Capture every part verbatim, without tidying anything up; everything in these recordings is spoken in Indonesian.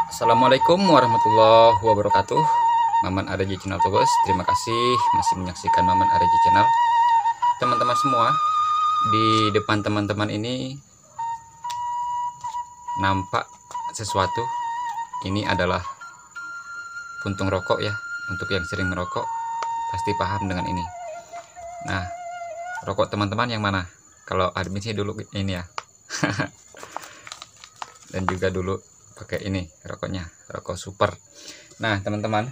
Assalamualaikum warahmatullahi wabarakatuh. Maman R J Channel Tubes, terima kasih masih menyaksikan Maman R J Channel. Teman-teman semua, di depan teman-teman ini nampak sesuatu. Ini adalah puntung rokok ya. Untuk yang sering merokok pasti paham dengan ini. Nah, rokok teman-teman yang mana? Kalau admin sih dulu ini ya. Dan juga dulu pakai ini rokoknya, rokok super. Nah teman-teman,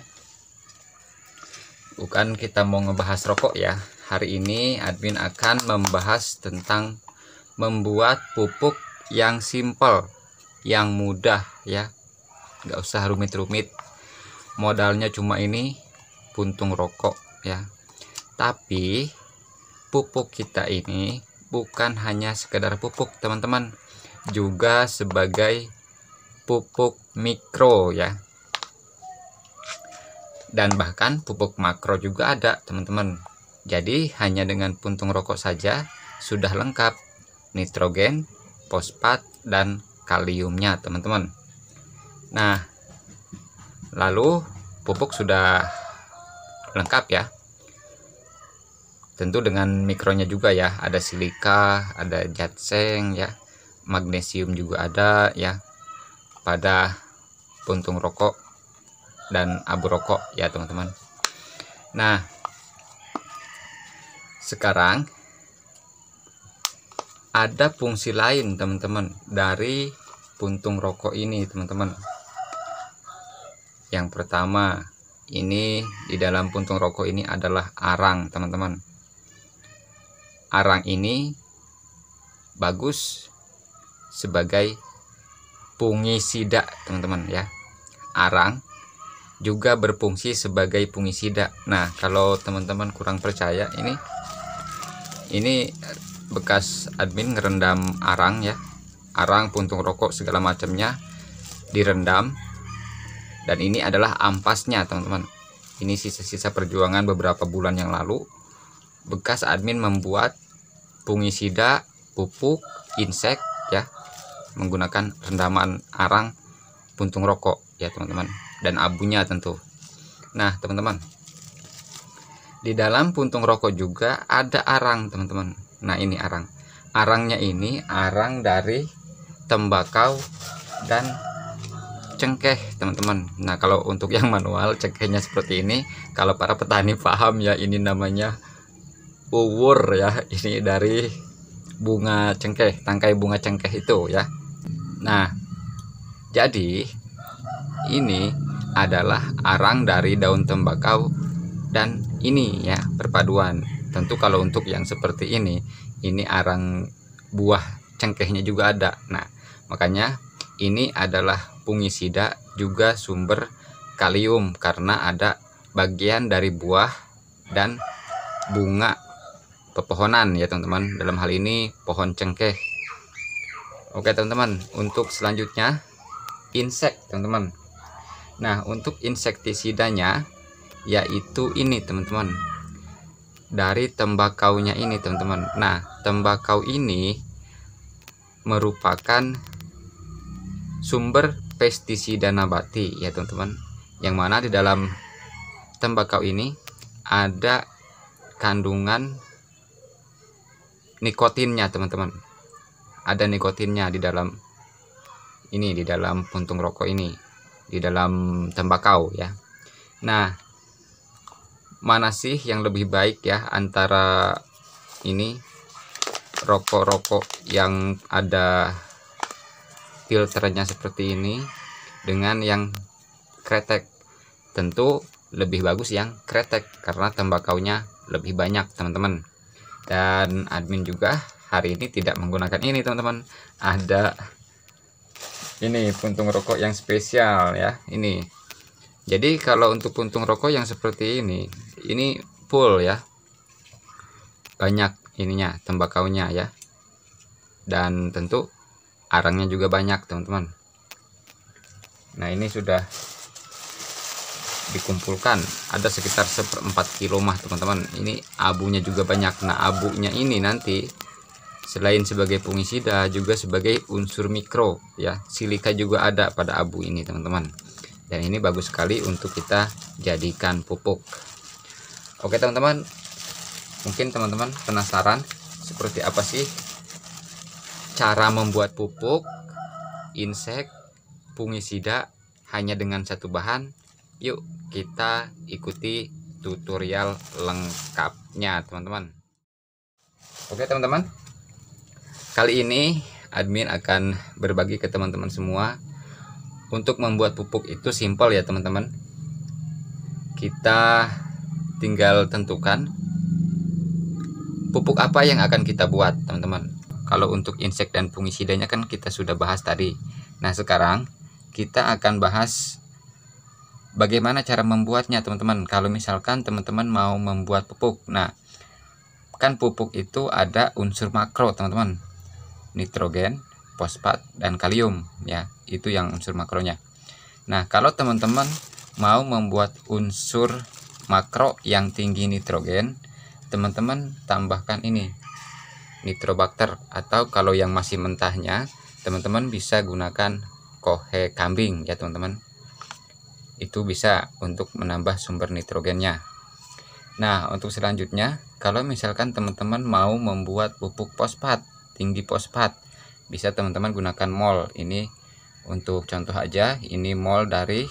bukan kita mau ngebahas rokok ya. Hari ini admin akan membahas tentang membuat pupuk yang simple, yang mudah ya, nggak usah rumit-rumit. Modalnya cuma ini, puntung rokok ya. Tapi pupuk kita ini bukan hanya sekedar pupuk teman-teman, juga sebagai pupuk mikro ya, dan bahkan pupuk makro juga ada teman-teman. Jadi hanya dengan puntung rokok saja sudah lengkap nitrogen, fosfat, dan kaliumnya teman-teman. Nah, lalu pupuk sudah lengkap ya, tentu dengan mikronya juga ya, ada silika, ada ginseng ya, magnesium juga ada ya pada puntung rokok dan abu rokok ya teman-teman. Nah, sekarang ada fungsi lain teman-teman dari puntung rokok ini teman-teman. Yang pertama, ini di dalam puntung rokok ini adalah arang teman-teman. Arang ini bagus sebagai fungisida teman-teman ya. Arang juga berfungsi sebagai fungisida. Nah, kalau teman-teman kurang percaya, ini ini bekas admin ngerendam arang ya, arang, puntung rokok segala macamnya direndam, dan ini adalah ampasnya teman-teman. Ini sisa-sisa perjuangan beberapa bulan yang lalu, bekas admin membuat fungisida pupuk insek ya, menggunakan rendaman arang puntung rokok ya teman-teman, dan abunya tentu. Nah teman-teman, di dalam puntung rokok juga ada arang teman-teman. Nah ini arang, arangnya ini arang dari tembakau dan cengkeh teman-teman. Nah kalau untuk yang manual cengkehnya seperti ini, kalau para petani paham ya, ini namanya uwur ya, ini dari bunga cengkeh, tangkai bunga cengkeh itu ya. Nah, jadi ini adalah arang dari daun tembakau dan ini ya, perpaduan. Tentu kalau untuk yang seperti ini, ini arang buah cengkehnya juga ada. Nah, makanya ini adalah fungisida juga sumber kalium, karena ada bagian dari buah dan bunga pepohonan ya teman-teman. Dalam hal ini pohon cengkeh. Oke teman-teman, untuk selanjutnya insek teman-teman. Nah untuk insektisidanya yaitu ini teman-teman, dari tembakaunya ini teman-teman. Nah tembakau ini merupakan sumber pestisida nabati ya teman-teman, yang mana di dalam tembakau ini ada kandungan nikotinnya teman-teman. Ada nikotinnya di dalam ini, di dalam puntung rokok ini, di dalam tembakau ya. Nah, mana sih yang lebih baik ya antara ini rokok-rokok yang ada filternya seperti ini dengan yang kretek? Tentu lebih bagus yang kretek karena tembakaunya lebih banyak teman-teman. Dan admin juga hari ini tidak menggunakan ini teman-teman. Ada ini puntung rokok yang spesial ya ini. Jadi kalau untuk puntung rokok yang seperti ini, ini full ya, banyak ininya, tembakaunya ya, dan tentu arangnya juga banyak teman-teman. Nah ini sudah dikumpulkan, ada sekitar seperempat kilo mah teman-teman. Ini abunya juga banyak. Nah abunya ini nanti selain sebagai fungisida juga sebagai unsur mikro ya. Silika juga ada pada abu ini teman-teman, dan ini bagus sekali untuk kita jadikan pupuk. Oke teman-teman, mungkin teman-teman penasaran seperti apa sih cara membuat pupuk insek fungisida hanya dengan satu bahan. Yuk kita ikuti tutorial lengkapnya teman-teman. Oke teman-teman, kali ini admin akan berbagi ke teman-teman semua. Untuk membuat pupuk itu simpel ya teman-teman. Kita tinggal tentukan pupuk apa yang akan kita buat teman-teman. Kalau untuk insek dan fungisidanya kan kita sudah bahas tadi. Nah sekarang kita akan bahas bagaimana cara membuatnya teman-teman. Kalau misalkan teman-teman mau membuat pupuk, nah kan pupuk itu ada unsur makro teman-teman, nitrogen, fosfat, dan kalium ya, itu yang unsur makronya. Nah kalau teman-teman mau membuat unsur makro yang tinggi nitrogen, teman-teman tambahkan ini nitrobakter, atau kalau yang masih mentahnya teman-teman bisa gunakan kohe kambing ya teman-teman. Itu bisa untuk menambah sumber nitrogennya. Nah untuk selanjutnya, kalau misalkan teman-teman mau membuat pupuk fosfat tinggi fosfat, bisa teman-teman gunakan mol. Ini untuk contoh aja, ini mol dari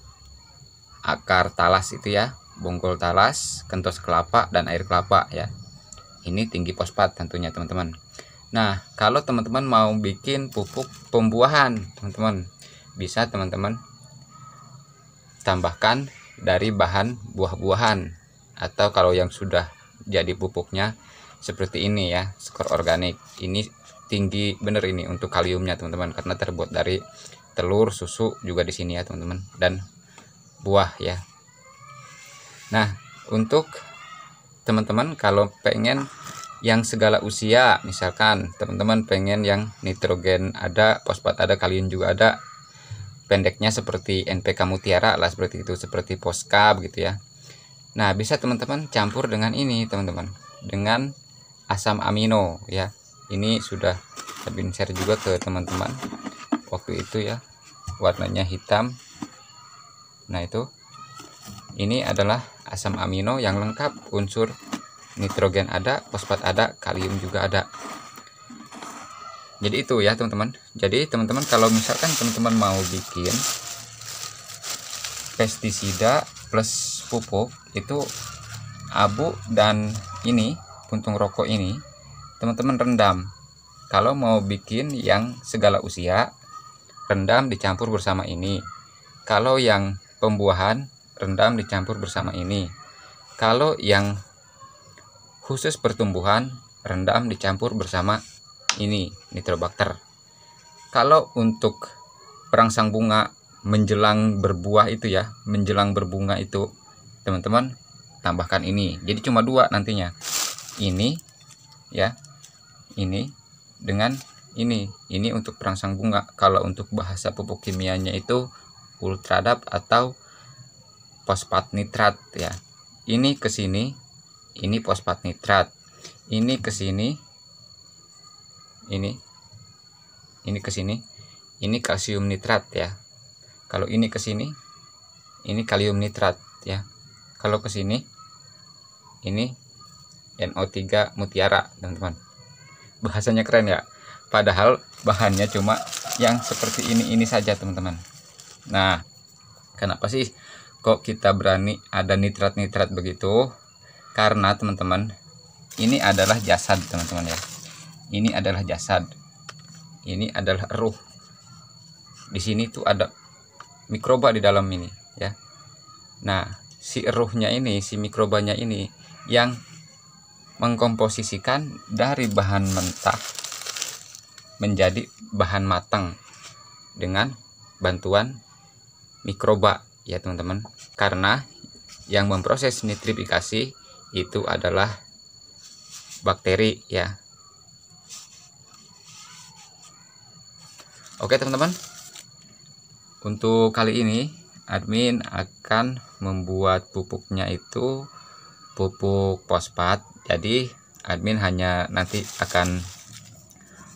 akar talas itu ya, bonggol talas, kentos kelapa, dan air kelapa ya. Ini tinggi fosfat tentunya teman-teman. Nah kalau teman-teman mau bikin pupuk pembuahan teman-teman, bisa teman-teman tambahkan dari bahan buah-buahan, atau kalau yang sudah jadi pupuknya seperti ini ya, skor organik. Ini tinggi bener ini untuk kaliumnya teman-teman, karena terbuat dari telur, susu juga di sini ya teman-teman, dan buah ya. Nah untuk teman-teman kalau pengen yang segala usia, misalkan teman-teman pengen yang nitrogen ada, fosfat ada, kalium juga ada, pendeknya seperti N P K Mutiara lah, seperti itu, seperti Posca begitu ya. Nah bisa teman-teman campur dengan ini teman-teman, dengan asam amino ya. Ini sudah admin share juga ke teman-teman waktu itu ya, warnanya hitam. Nah itu, ini adalah asam amino yang lengkap, unsur nitrogen ada, fosfat ada, kalium juga ada. Jadi itu ya teman-teman. Jadi teman-teman kalau misalkan teman-teman mau bikin pestisida plus pupuk, itu abu dan ini puntung rokok ini teman-teman rendam. Kalau mau bikin yang segala usia, rendam dicampur bersama ini. Kalau yang pembuahan, rendam dicampur bersama ini. Kalau yang khusus pertumbuhan, rendam dicampur bersama ini nitrobakter. Kalau untuk perangsang bunga menjelang berbuah itu ya, menjelang berbunga itu teman-teman tambahkan ini. Jadi cuma dua nantinya, ini ya, ini dengan ini. Ini untuk perangsang bunga. Kalau untuk bahasa pupuk kimianya itu ultradap atau fosfat nitrat ya. Ini ke sini, ini fosfat nitrat. Ini ke sini, ini ini ke sini, ini kalsium nitrat ya. Kalau ini ke sini, ini kalium nitrat ya. Kalau ke sini, ini N O tiga Mutiara teman-teman. Bahasanya keren ya, padahal bahannya cuma yang seperti ini ini saja teman-teman. Nah kenapa sih kok kita berani ada nitrat-nitrat begitu? Karena teman-teman, ini adalah jasad teman-teman ya. Ini adalah jasad, ini adalah ruh. Di sini tuh ada mikroba di dalam ini ya. Nah si ruhnya ini, si mikrobanya ini yang mengkomposisikan dari bahan mentah menjadi bahan matang dengan bantuan mikroba ya teman-teman. Karena yang memproses nitrifikasi itu adalah bakteri ya. Oke teman-teman, untuk kali ini admin akan membuat pupuknya itu pupuk fosfat. Jadi admin hanya nanti akan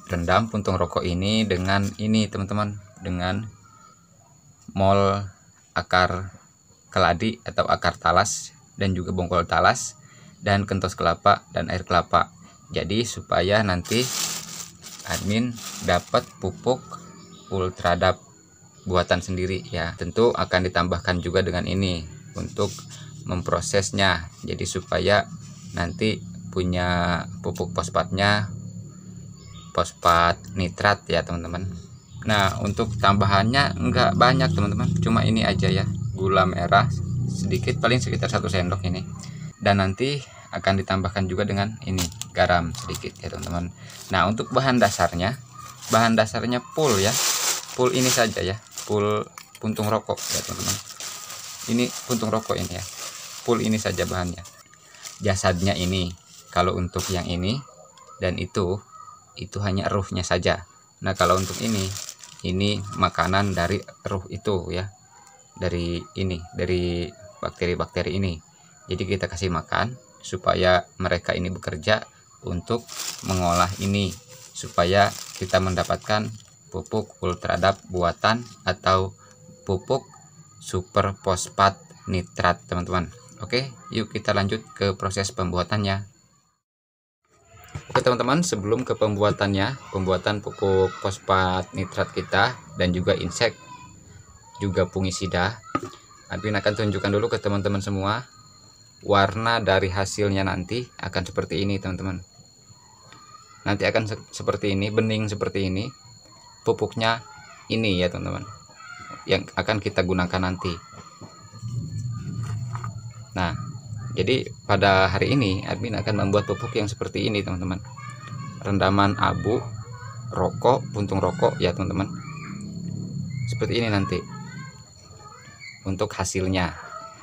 rendam puntung rokok ini dengan ini teman-teman, dengan mol akar keladi atau akar talas dan juga bongkol talas dan kentos kelapa dan air kelapa. Jadi supaya nanti admin dapat pupuk ultradap buatan sendiri ya. Tentu akan ditambahkan juga dengan ini untuk memprosesnya, jadi supaya nanti punya pupuk fosfatnya fosfat nitrat ya teman-teman. Nah, untuk tambahannya enggak banyak teman-teman, cuma ini aja ya, gula merah sedikit, paling sekitar satu sendok ini, dan nanti akan ditambahkan juga dengan ini garam sedikit ya teman-teman. Nah, untuk bahan dasarnya bahan dasarnya full ya, full ini saja ya, full puntung rokok ya teman-teman. Ini puntung rokok ini ya, full ini saja bahannya. Jasadnya ini, kalau untuk yang ini dan itu itu hanya ruhnya saja. Nah, kalau untuk ini ini makanan dari ruh itu ya, dari ini, dari bakteri-bakteri ini. Jadi kita kasih makan supaya mereka ini bekerja untuk mengolah ini, supaya kita mendapatkan pupuk ultradap buatan atau pupuk super fosfat nitrat teman-teman. Oke, yuk kita lanjut ke proses pembuatannya. Oke teman-teman, sebelum ke pembuatannya, pembuatan pupuk fosfat nitrat kita dan juga insek juga fungisida, admin akan tunjukkan dulu ke teman-teman semua warna dari hasilnya. Nanti akan seperti ini teman-teman, nanti akan se seperti ini, bening seperti ini. Pupuknya ini ya teman-teman, yang akan kita gunakan nanti. Nah, jadi pada hari ini admin akan membuat pupuk yang seperti ini teman-teman, rendaman abu rokok, puntung rokok ya teman-teman, seperti ini nanti untuk hasilnya.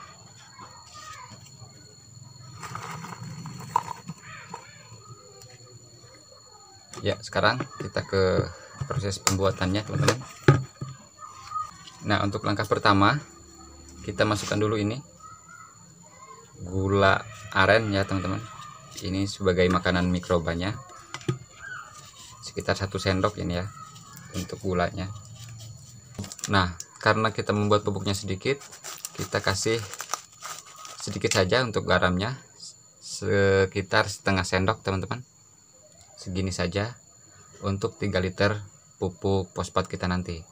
Ya, sekarang kita ke proses pembuatannya teman-teman. Nah, untuk langkah pertama kita masukkan dulu ini gula aren ya teman-teman. Ini sebagai makanan mikrobanya, sekitar satu sendok ini ya untuk gulanya. Nah, karena kita membuat pupuknya sedikit, kita kasih sedikit saja untuk garamnya, sekitar setengah sendok teman-teman, segini saja untuk tiga liter pupuk fosfat kita nanti.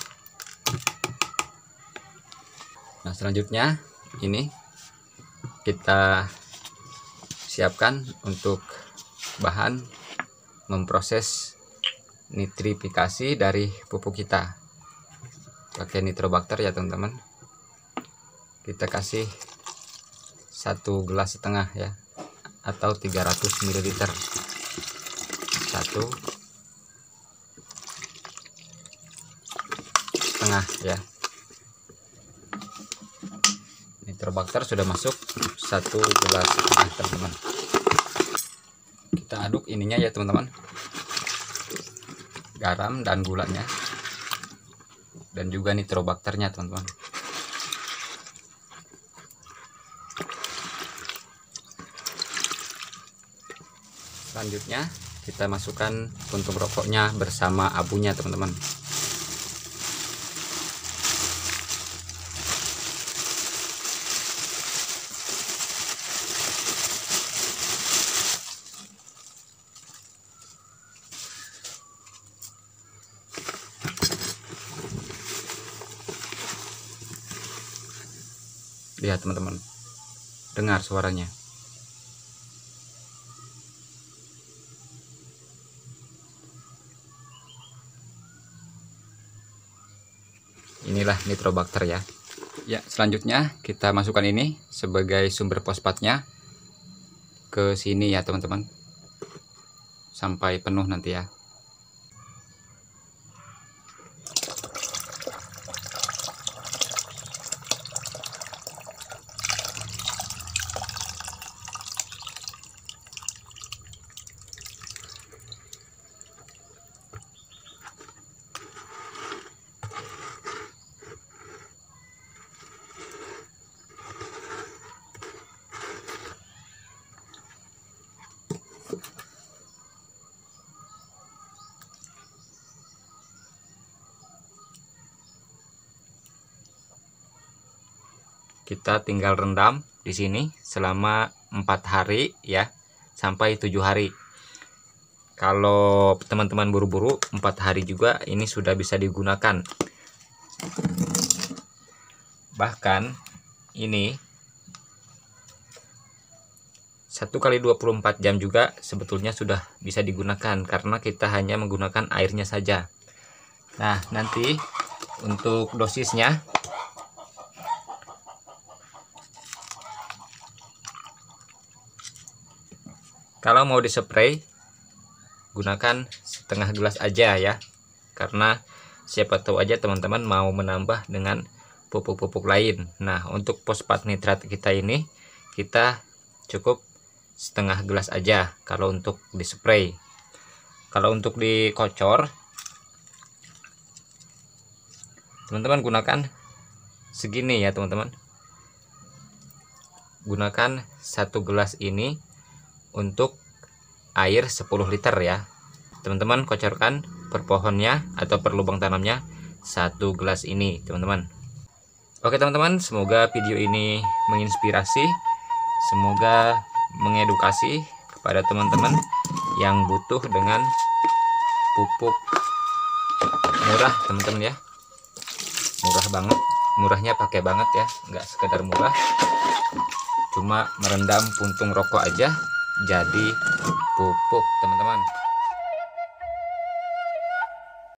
Nah, selanjutnya ini kita siapkan untuk bahan memproses nitrifikasi dari pupuk kita pakai nitrobakter ya teman-teman. Kita kasih satu gelas setengah ya, atau tiga ratus mililiter, satu setengah ya. Nitrobakter sudah masuk satu gelas setengah teman-teman. Kita aduk ininya ya teman-teman, garam dan gulanya dan juga nitrobakternya teman-teman. Selanjutnya kita masukkan puntung rokoknya bersama abunya teman-teman. Lihat teman-teman, dengar suaranya. Inilah nitrobakter ya. Ya, selanjutnya kita masukkan ini sebagai sumber fosfatnya ke sini ya teman-teman, sampai penuh nanti ya. kita tinggal rendam di sini selama empat hari ya, sampai tujuh hari. Kalau teman-teman buru-buru, empat hari juga ini sudah bisa digunakan. Bahkan ini satu kali dua puluh empat jam juga sebetulnya sudah bisa digunakan, karena kita hanya menggunakan airnya saja. Nah, nanti untuk dosisnya kalau mau dispray gunakan setengah gelas aja ya, karena siapa tahu aja teman-teman mau menambah dengan pupuk-pupuk lain. Nah, untuk fosfat nitrat kita ini kita cukup setengah gelas aja kalau untuk dispray. Kalau untuk dikocor, teman-teman gunakan segini ya teman-teman. Gunakan satu gelas ini untuk air sepuluh liter ya. Teman-teman kocorkan per pohonnya atau per lubang tanamnya satu gelas ini teman-teman. Oke teman-teman, semoga video ini menginspirasi, semoga mengedukasi kepada teman-teman yang butuh dengan pupuk murah teman-teman ya. Murah banget, murahnya pakai banget ya, nggak sekedar murah, cuma merendam puntung rokok aja jadi pupuk teman-teman.